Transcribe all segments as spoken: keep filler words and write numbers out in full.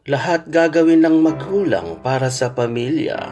Lahat gagawin ng magulang para sa pamilya.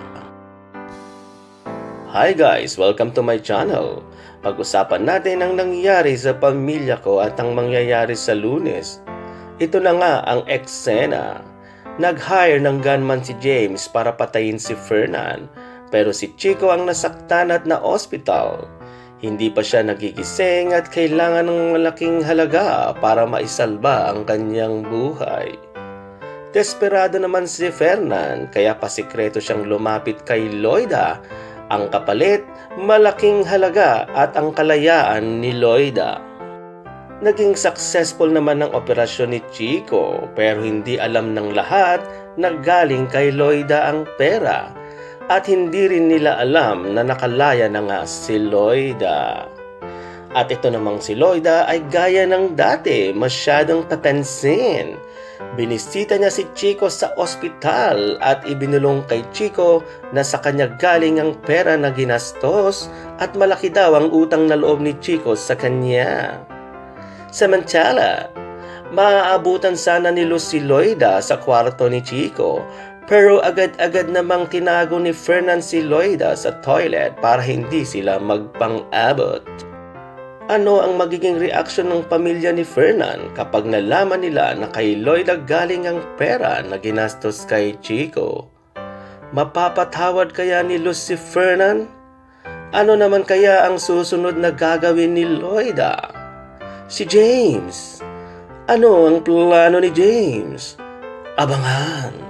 Hi guys! Welcome to my channel. Pag-usapan natin ang nangyayari sa pamilya ko at ang mangyayari sa Lunes. Ito na nga ang eksena. Nag-hire ng gunman si James para patayin si Fernan, pero si Chico ang nasaktan at na-ospital. Hindi pa siya nagigising at kailangan ng malaking halaga para maisalba ang kanyang buhay. Desperado naman si Fernan, kaya pasikreto siyang lumapit kay Loida. Ang kapalit, malaking halaga at ang kalayaan ni Loida. Naging successful naman ang operasyon ni Chico, pero hindi alam ng lahat na galing kay Loida ang pera. At hindi rin nila alam na nakalaya na nga si Loida. At ito namang si Loida ay gaya ng dati, masyadong papansin. Binisita niya si Chico sa ospital at ibinulong kay Chico na sa kanya galing ang pera na ginastos at malaki daw ang utang na loob ni Chico sa kanya. Samantala, maaabutan sana ni Luz si Loida sa kwarto ni Chico, pero agad-agad namang tinago ni Fernan si Loida sa toilet para hindi sila magpang-abot. Ano ang magiging reaksyon ng pamilya ni Fernan kapag nalaman nila na kay Loida galing ang pera na ginastos kay Chico? Mapapatawad kaya ni Luz si Fernan? Ano naman kaya ang susunod na gagawin ni Loida? Si James. Ano ang plano ni James? Abangan!